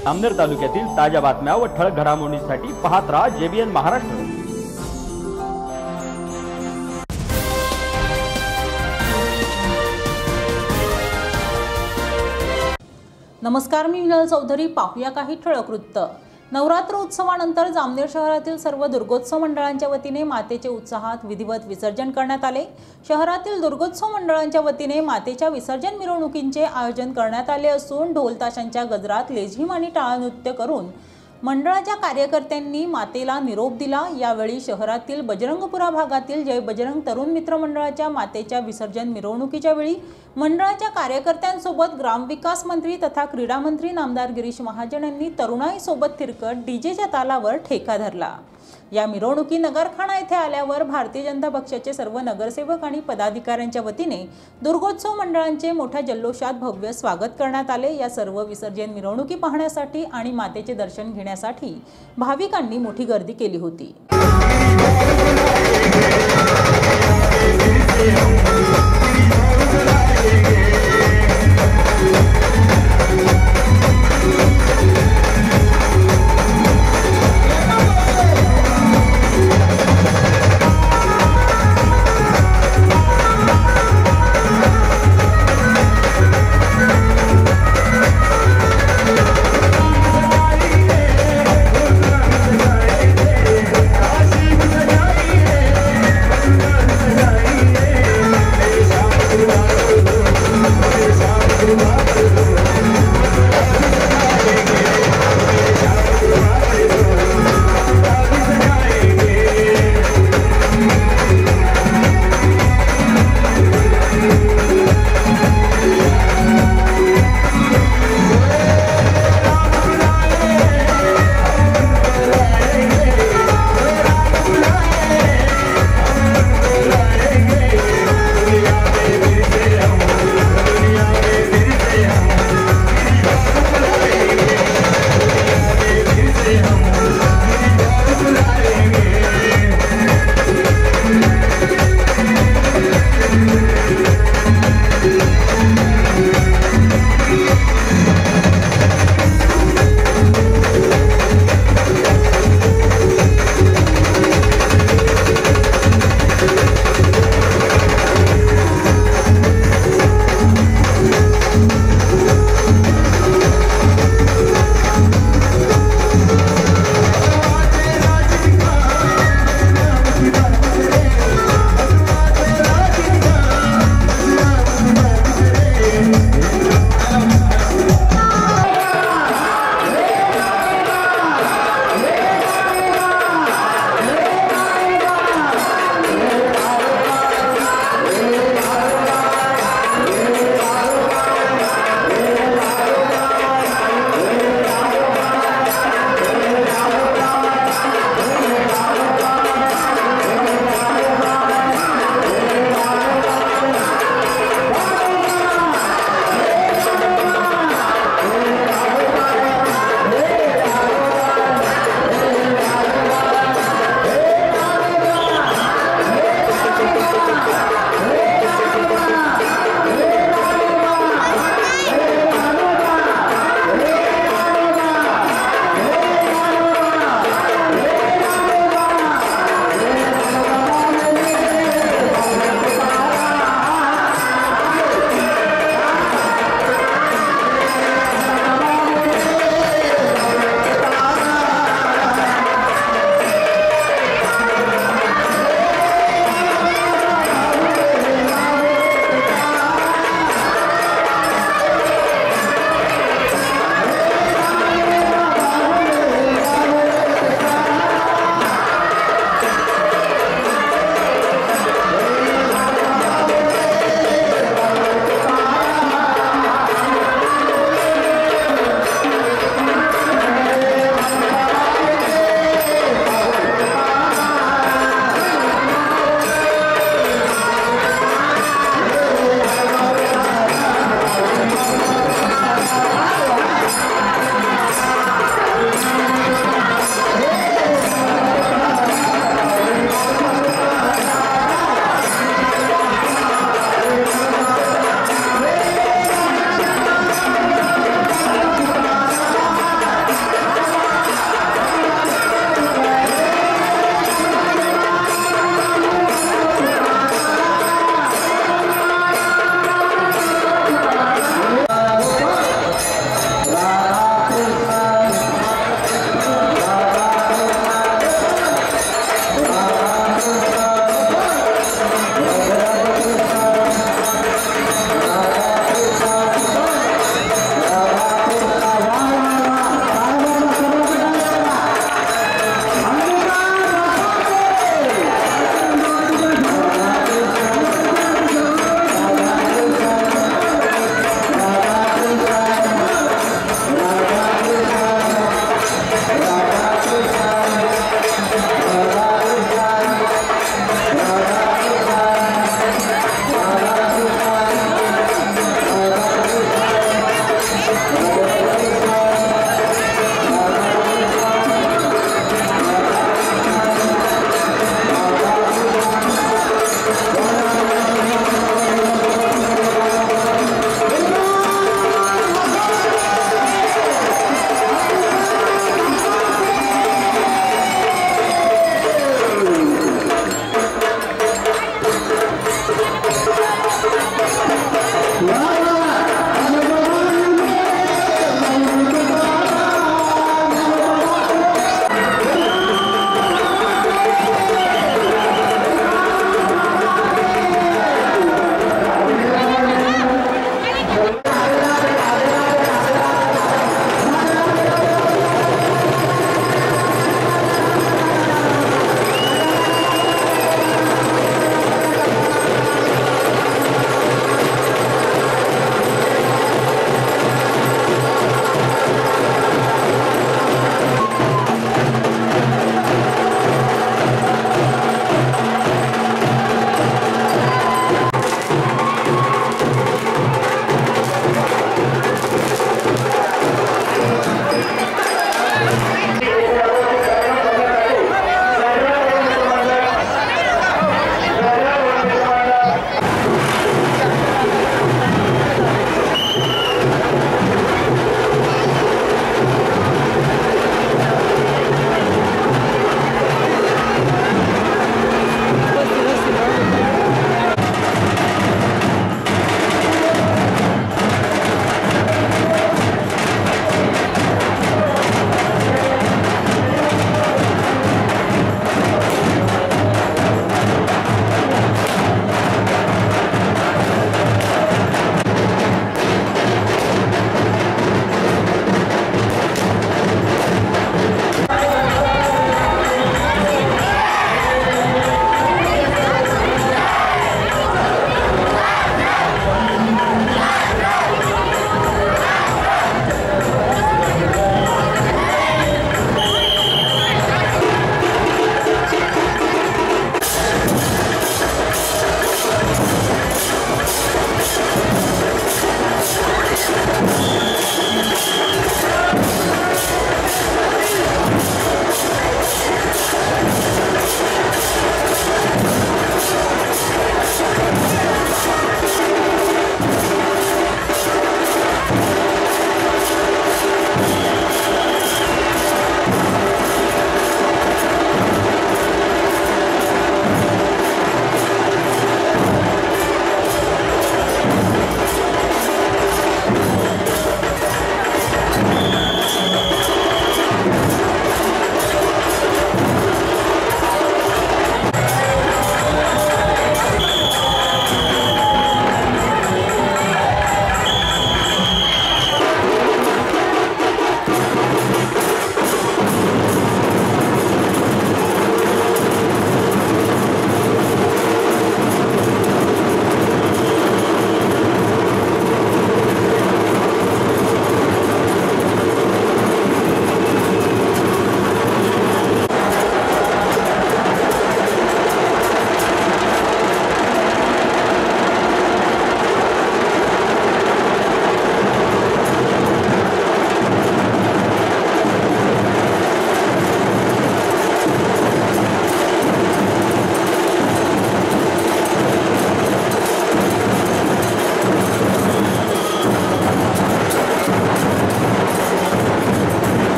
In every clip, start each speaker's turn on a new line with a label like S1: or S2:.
S1: जामनेर तालुक्यातील ताज्या बातम्या व ठळक घडामोडींसाठी पाहत राहा JBN महाराष्ट्र।
S2: नमस्कार, मी विनल चौधरी। पाहूया काही ठळक वृत्त। नवरात्र उत्सवानंतर जामनेर शहरातील सर्व दुर्गोत्सव मंडळांच्या वतीने मातेचे उत्साहात विधिवत विसर्जन करण्यात आले। शहरातील दुर्गोत्सव मंडळांच्या वतीने मातेच्या विसर्जन मिरवणुकींचे आयोजन करण्यात आले असून ढोल ताशांच्या गजरात लेझीम आणि टाळ नृत्य करून मंडळाच्या कार्यकर्त्यांनी मातेला निरोप दिला। यावेळी शहरातील बजरंगपुरा भागातील जय बजरंग तरुण मित्र मंडळाच्या मातेच्या विसर्जन मिरवणुकीच्या वेळी मंडळाच्या कार्यकर्त्यांसोबत ग्रामविकास मंत्री तथा क्रीडा मंत्री नामदार गिरीश महाजन यांनी तरुणाई सोबत थिरकत डीजेच्या तालावर ठेका धरला। या मिरवणुकी नगरखाना येथे आल्यावर भारतीय जनता पक्षाचे सर्व नगरसेवक आणि पदाधिकाऱ्यांच्या वतीने दुर्गोत्सव मंडळांचे मोठ्या जल्लोषात भव्य स्वागत करण्यात आले। या सर्व विसर्जन मिरवणुकी पाहण्यासाठी आणि मातेचे दर्शन घेण्यासाठी भाविकांनी मोठी गर्दी केली होती।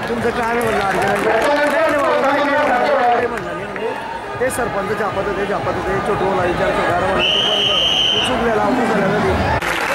S3: तुमचं काय म्हणलं अर्जंट म्हणलं ते सरपंच झापत होते छोटू लाईच्या छोट्याला म्हणलं तू चुकलेला होती झालेला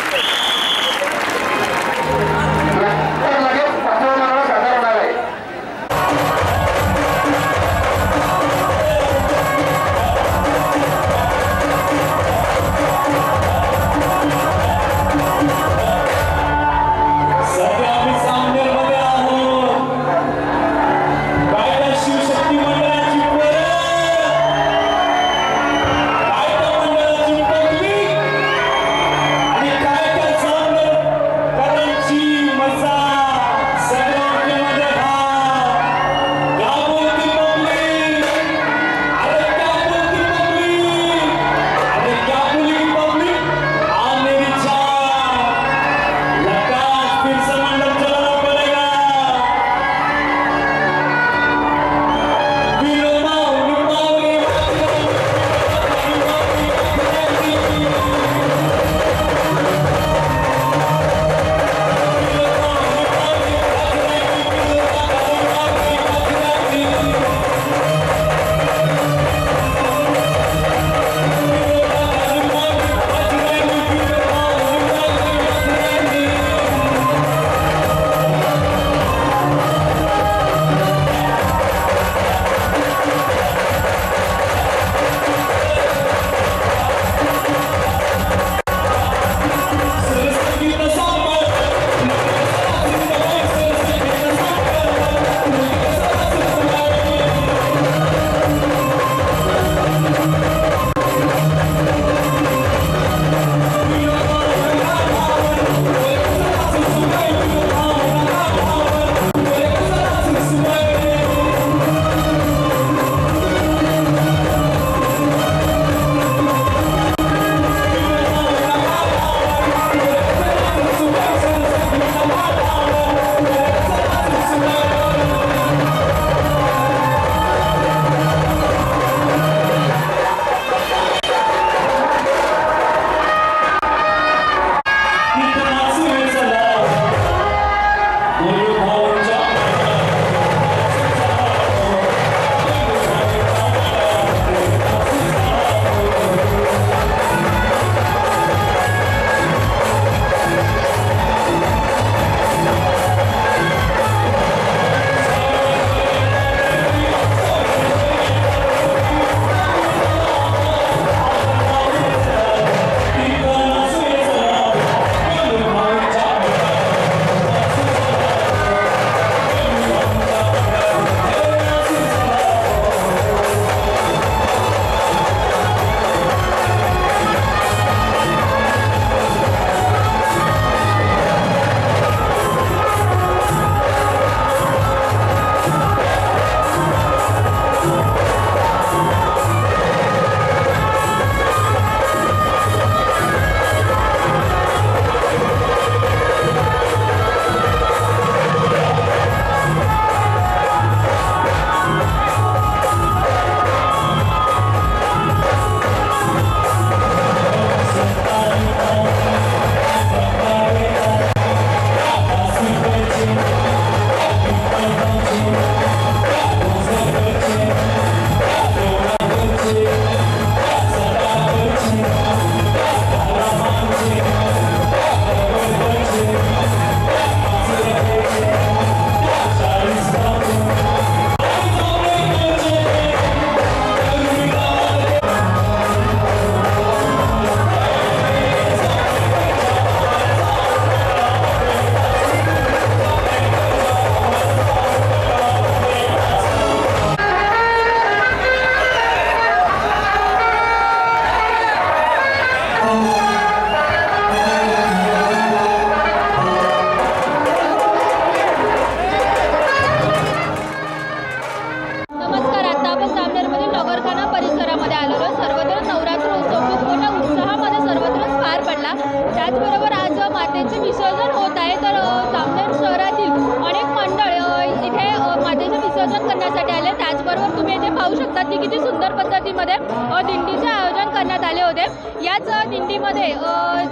S4: त्याचबरोबर आज मातेचे विसर्जन होत आहे। तर जामनेर शहरातील अनेक मंडळ इथे मातेचे विसर्जन करण्यासाठी आले। त्याचबरोबर तुम्ही इथे पाहू शकता की किती सुंदर पद्धतीमध्ये दिंडीचे आयोजन करण्यात आले होते। याच दिंडीमध्ये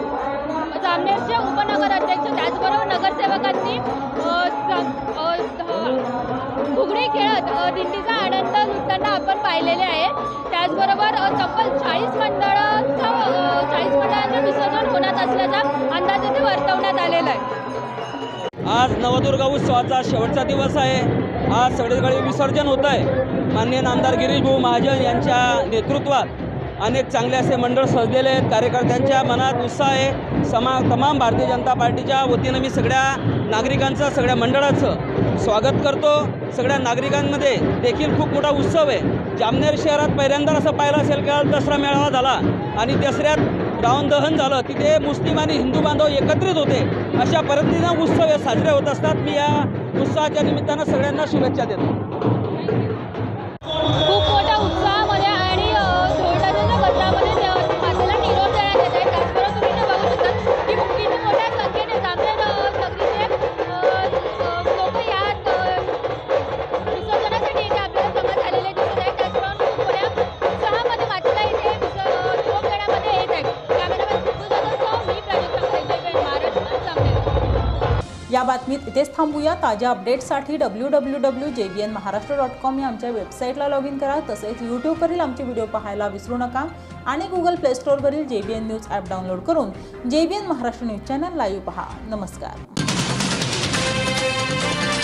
S4: जामनेरचे उपनगर अध्यक्ष त्याचबरोबर नगरसेवकांनी फुगडी खेळत दिंडीचा आनंद लुटताना आपण पाहिलेले आहे. त्याचबरोबर तब्बल 40 मंडळांचं विसर्जन होणार असल्याचा अंदाज इथे वर्तवण्यात आलेला आहे.
S5: आज नवदुर्गा उत्सवाचा शेवटचा दिवस आहे. आज सगळीकडे विसर्जन होत आहे. माननीय नामदार गिरीश भाऊ महाजन यांच्या नेतृत्वात अनेक चांगले असे मंडळ सजलेले आहेत. कार्यकर्त्यांच्या मनात उत्साह आहे. तमाम भारतीय जनता पार्टीच्या वतीनं मी सगळ्या नागरिकांचं, सगळ्या मंडळाचं स्वागत करतो. सगळ्या नागरिकांमध्ये देखील खूप मोठा उत्सव आहे. जामनेर शहरात पहिल्यांदा असं पाहिलं असेल का दसरा मेळावा झाला आणि दसऱ्यात रावण दहन झालं. तिथे मुस्लिम आणि हिंदू बांधव एकत्रित होते. अशा पद्धतीनं उत्सव हे साजरे होत असतात. मी या उत्सवाच्या निमित्तानं सगळ्यांना शुभेच्छा देतो.
S4: खूप मोठ्या उत्साहामध्ये आणि ढोलताच्या गजरामध्ये मातेला निरोप देण्यात येत आहे. त्याचबरोबर तुम्ही इथे बघू शकता की किती मोठ्या संख्येने जामनेर नगरीचे लोक या विसर्जनासाठी इथे आपल्याला जमा झालेले दिसत आहेत. त्याचबरोबर खूप मोठ्या उत्साहामध्ये मातेला इथे निरोप देण्यामध्ये येत आहे. कॅमेरामॅन सिद्धू जाधवसह मी प्राजक्ता जयबेन, महाराष्ट्र, जामनेर.
S2: या बातमीत इथेच थांबूया. ताज्या अपडेट्ससाठी www.jbnmaharashtra.com या आमच्या वेबसाईटला लॉग इन करा. तसेच यूट्यूबवरील आमचे व्हिडिओ पाहायला विसरू नका आणि गुगल प्ले स्टोअरवरील JBN न्यूज ॲप डाउनलोड करून JBN Maharashtra news channel live पहा. नमस्कार.